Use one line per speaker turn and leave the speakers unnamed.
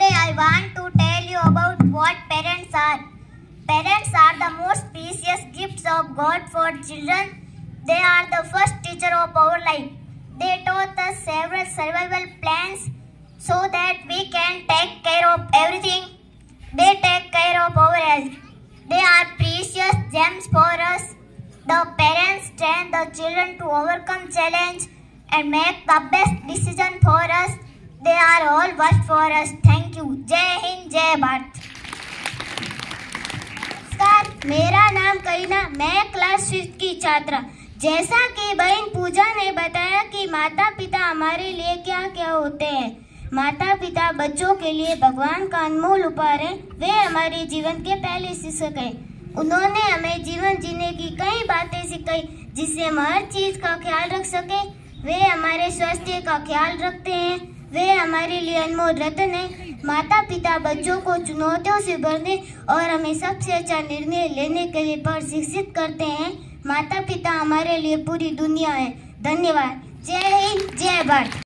Today I want to tell you about what parents are. Parents are the most precious gifts of God for children. They are the first teacher of our life. They taught us several survival plans so that we can take care of everything. They take care of our health. They are precious gems for us. The parents train the children to overcome challenge and make the best decision for us. They are all worth for us. Thank you. जय हिंद, जय भारत।
नमस्कार, मेरा नाम करीना, मैं class 5 की छात्रा। जैसा कि बहन पूजा ने बताया कि माता पिता हमारे लिए क्या क्या होते हैं। माता पिता बच्चों के लिए भगवान का अनमोल उपहार है। वे हमारे जीवन के पहले शिक्षक हैं। उन्होंने हमें जीवन जीने की कई बातें सिखाई जिससे हम हर चीज का ख्याल रख सके। वे हमारे स्वास्थ्य का ख्याल रखते हैं। वे हमारे लिए अनमोल रत्न है। माता पिता बच्चों को चुनौतियों से भरने और हमें सबसे अच्छा निर्णय लेने के लिए प्रशिक्षित करते हैं। माता पिता हमारे लिए पूरी दुनिया है। धन्यवाद। जय हिंद, जय भारत।